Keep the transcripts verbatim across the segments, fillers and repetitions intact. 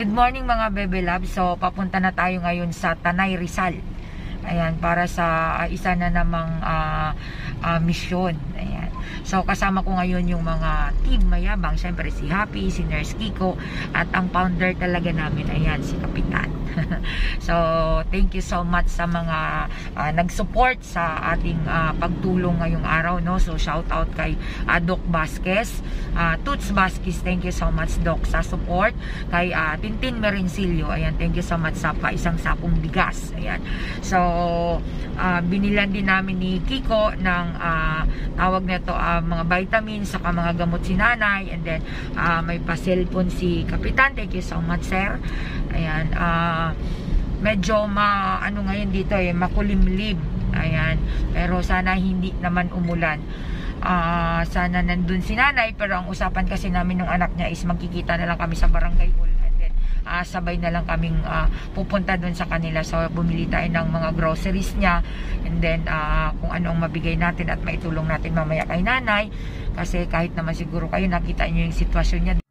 Good morning mga Bebe Love. So papunta na tayo ngayon sa Tanay Rizal. Ayan, para sa uh, isa na namang uh, uh, misyon. Ayan. So kasama ko ngayon yung mga team mayabang. Siyempre si Happy, si Nurse Kiko, at ang founder talaga namin, ayan, si Kapitan. So thank you so much sa mga uh, nag-support sa ating uh, pagtulong ngayong araw, no? So shout out kay uh, Doc Vasquez, uh, Toots Vasquez, thank you so much Doc sa support. Kay uh, Tintin Merencillo, ayan, thank you so much sa pa isang sapong bigas. Ayan. So uh, binilan din namin ni Kiko ng uh, tawag nito uh, mga vitamins saka mga gamot si nanay, and then uh, may pa-cellphone si Kapitan, thank you so much sir. Ayan, uh, medyo ma ano ngayon dito eh, makulimlim. Ayan, pero sana hindi naman umulan. Uh, sana nandun si nanay, pero ang usapan kasi namin ng anak niya is magkikita na lang kami sa barangay hall, and then uh, sabay na lang kaming uh, pupunta dun sa kanila. So bumili tayo ng mga groceries niya, and then uh, kung ano ang mabigay natin at maitulong natin mamaya kay nanay, kasi kahit naman siguro kayo nakita niyo yung sitwasyon niya.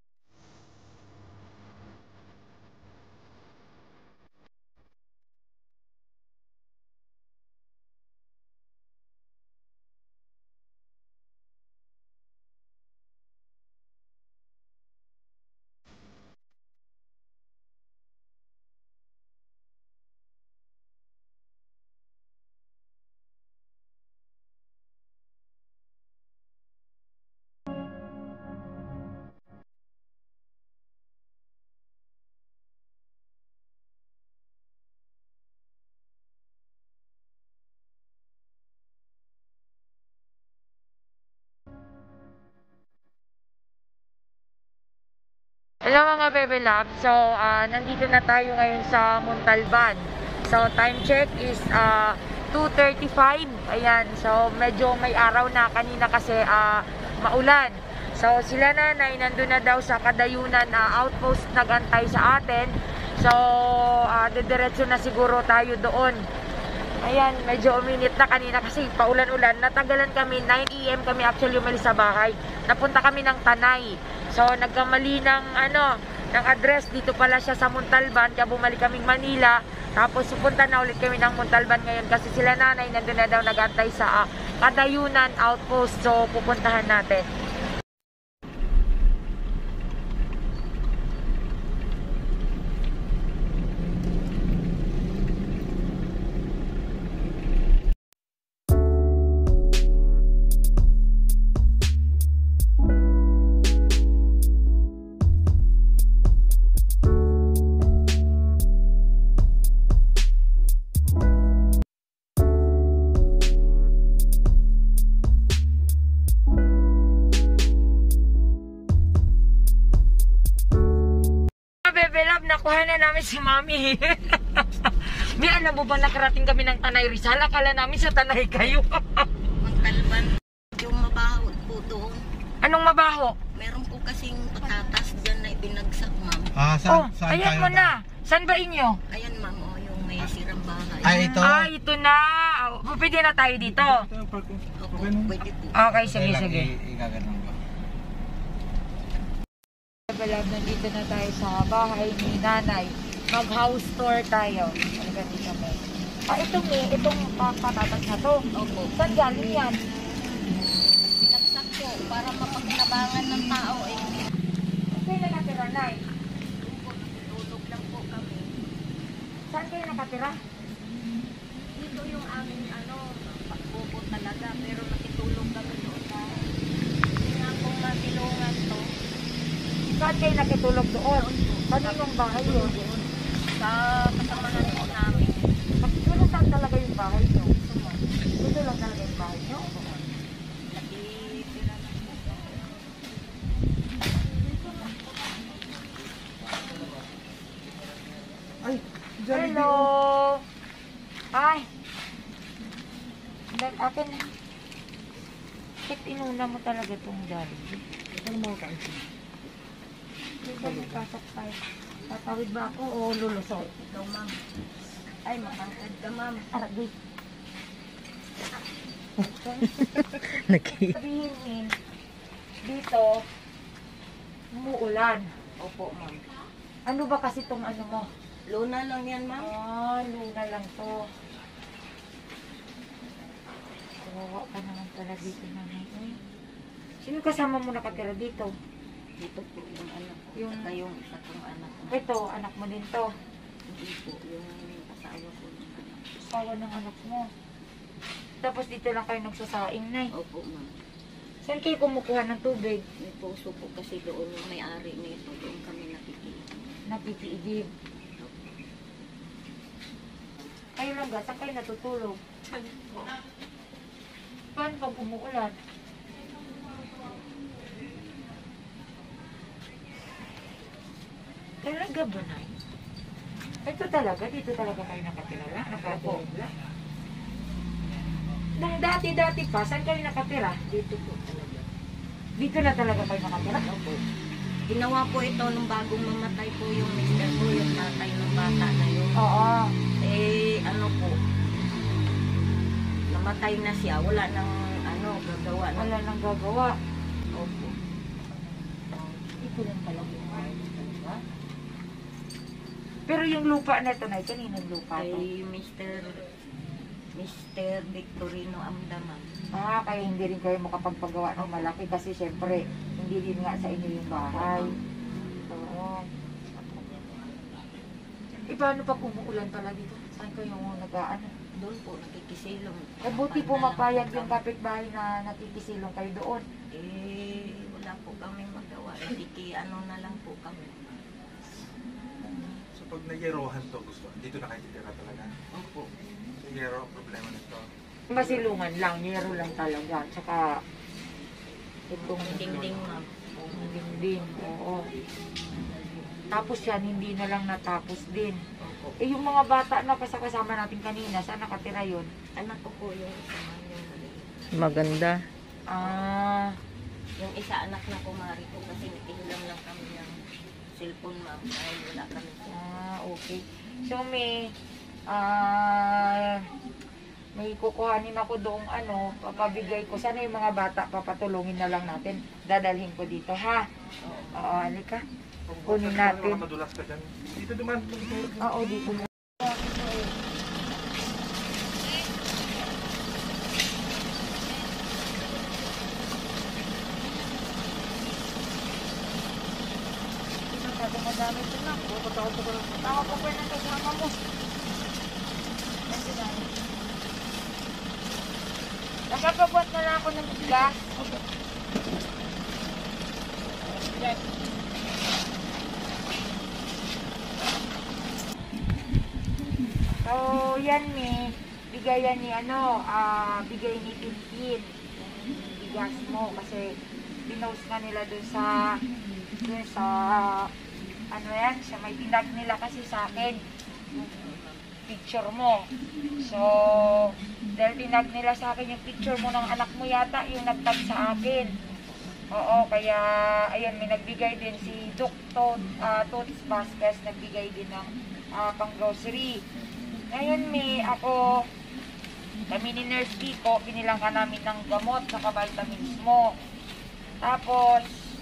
Hello mga Bebe Love. So, uh, nandito na tayo ngayon sa Montalban. So, time check is uh, two thirty-five. Ayan. So, medyo may araw na kanina kasi uh, maulan. So, sila nanay nandun na daw sa Kadayunan uh, outpost, nagantay sa atin. So, uh, didiretso na siguro tayo doon. Ayan, medyo uminit na kanina kasi paulan-ulan. Natagalan kami, nine A M kami actually umalis sa bahay. Napunta kami ng Tanay. So, nagkamali ng, ano, ng address. Dito pala siya sa Montalban. Kaya bumalik kaming Manila. Tapos, pupunta na ulit kami ng Montalban ngayon. Kasi sila nanay, nandun na daw nag-antay sa uh, Kadayunan outpost. So, pupuntahan natin. Nakuha na namin si Mami. May alam mo ba nakarating kami ng Tanay Rizal? Akala namin sa Tanay kayo. Montalban. Yung mabaho po doon. Anong mabaho? Meron po kasing patatas dyan na ibinagsak, ma'am. Ah, saan, Oh, saan ayan mo na. Saan ba inyo? Ayan, ma'am, oh, yung may sirang bahay. Ay, ito. Ah, ito na. Oh, pwede na tayo dito. Opo, pwede po. Okay, sige, Okay lang, sige. i- igaganon ko. Balab, nandito na tayo sa bahay ni nanay. Mag-house tour tayo. Talaga dito kami. Ah, ito may, itong patatas na to. Opo. Saan galing yan? Binagsak po para mapaglabangan ng tao. Eh, Saan kayo nakatira, Nay? tulog lang po kami. Saan kayo nakatira? Dito yung aming ano, pagbubo talaga. Pero nakitulog kami doon na. Hindi nga pong matilungan to. Saan kayo nakitulog doon? Kaninong bahay yun? Sa kasamahan po namin. Dito saan talaga yung bahay nyo? Dito lang talaga yung bahay nyo? Nakitira na po. Ay, Hello! Ay! Then, akin, bakit inuna mo talaga itong Jollibee? Ano mga kain? Hindi ba magpasok tayo? Tatawid ba ako o lulusot? Ikaw, ma'am. Ay, makangkad ka, ma'am. Aragay. Naki. Sabihin eh, dito, umuulan. Opo, ma'am. Ano ba kasi tong ano mo? Luna lang yan, ma'am. Ah, luna lang to. Kawawa ka naman pala dito, nanay. Eh. Sino kasama mo nakatira dito? Dito po yung anak ko. Yung- Saka yung isa kong anak ko. Ito, anak mo din to. Hindi po, yung asawa ko ng anak. Asawa ng anak mo. Tapos dito lang kayo nagsasaing, nay. Opo, ma'am. Saan kayo kumukuha ng tubig? May puso po kasi doon yung may-ari nito. Doon kami nakikinig. Nakikiigib. Kayo lang ga, saan kayo natutulog? Paano pag umuulan? Talaga ba, nay? Ito talaga, dito talaga kayo nakatira? Nakatira? Nung dati-dati pa, saan kayo nakatira? Dito po talaga. Dito na talaga kayo nakatira? Opo. Ginawa po ito nung bagong mamatay po yung mister ko, yung tatay ng bata na yun. Oo. Eh, ano po, namatay na siya. Wala nang, ano, gagawa. ng- Wala nang gagawa. Opo. Ito lang talaga yung talaga. Pero yung lupa na ito, nay, kaninong lupa to? Kay mister mister Victorino Amdaman. Ah, kaya hindi rin kayo makapagpagawa ng malaki kasi syempre, hindi din nga sa inyo yung bahay. Oo. Eh, paano pag umuulan pala dito? Saan kayo nag-ano? Doon po, nakikisilong. Eh, buti pumapayag yung kapitbahay na nakikisilong kayo doon. Eh, wala po kami magawa. Eh, diki, ano na lang po kami. So pag nagyerohan to, gusto, dito na kayo titira talaga. Opo. So yero, problema nito. Masilungan lang, yero lang talaga. Tsaka, itong Ding-ding, ma'am. dingding, oo. Tapos yan, hindi na lang natapos din. Opo. Eh, yung mga bata na kasama natin kanina, saan nakatira yun? Anak ko po yung isa, ma'am. Yung, Maganda. Ah, yung isa anak na kumari ko kasi nakihilang lang kami ng cellphone, ma'am. Dahil wala kami. ah, okay. So, may, ah, may kukuhanin ako doong ano, papabigay ko. Sana yung mga bata, papatulungin na lang natin. Dadalhin ko dito, ha? Oo, halika. Kunin natin. Kung madulas ka dyan, dito duman. Oo, dito na. Masyado madami ito na. Tama pa pa ng kasama mo. Nakapagbuhat na lang ako ng bigas. So, yan ni, bigayan ni ano, ah, bigay ni Tintin. Yung bigas mo kasi pinost na nila dun sa, dun sa, ano yan, sa may tinag nila kasi sa akin. Yung picture mo. So, dahil tinag nila sa akin yung picture mo ng anak mo yata, yung nagtag sa akin. Oo, kaya, ayun, may nagbigay din si Doctor uh, Toots Vasquez, nagbigay din ng uh, pang-grocery. Ngayon, may ako, kami ni Nurse Kiko, binilang ka namin ng gamot sa vitamins mo. Tapos,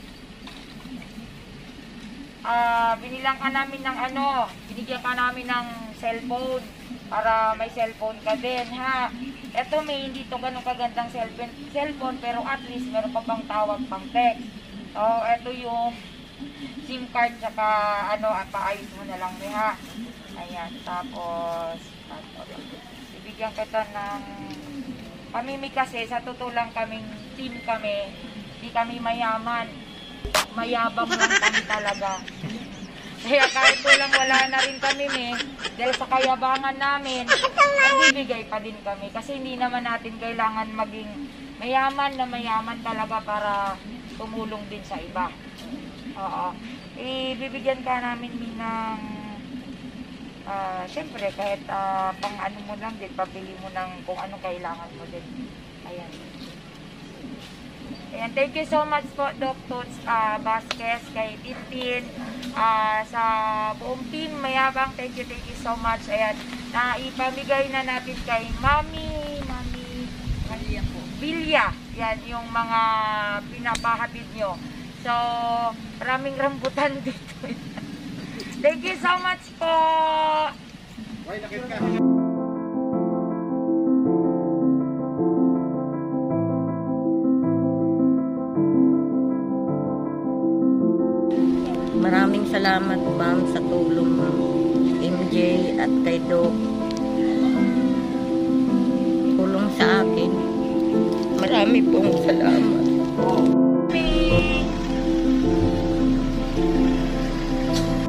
ah, binilang ka namin ng ano, binigyan ka namin ng cellphone para may cellphone ka din, ha. Ito may hindi to ganun kagandang cellphone, cellphone pero at least meron pa pang tawag, pang text. So, ito yung SIM card saka ano, at paayos mo na lang, ha. Ayan, tapos ibigyan kita ng kami may kasi sa totoo lang kaming team kami, hindi kami mayaman, mayabang lang kami talaga. Kaya kahit walang wala na rin kami eh, dahil sa kayabangan namin, nagbibigay pa din kami. Kasi hindi naman natin kailangan maging mayaman na mayaman talaga para tumulong din sa iba. Oo. Ibibigyan ka namin ng, uh, syempre kahit uh, pang ano mo lang din, pabili mo ng kung ano kailangan mo din. Ayan. Ayan, thank you so much po, Doc Toots uh, Vasquez, kay Tintin, uh, sa buong team, mayabang, thank you, thank you so much. Ayan, naipamigay na natin kay Mami, Mami, Bilya po. Bilya, yan, yung mga pinapahatid nyo. So, maraming rambutan dito. Thank you so much po. Maraming salamat, ma'am, sa tulong, ma'am. M J at kay Doc. Tulong sa akin. Marami pong salamat. Hey.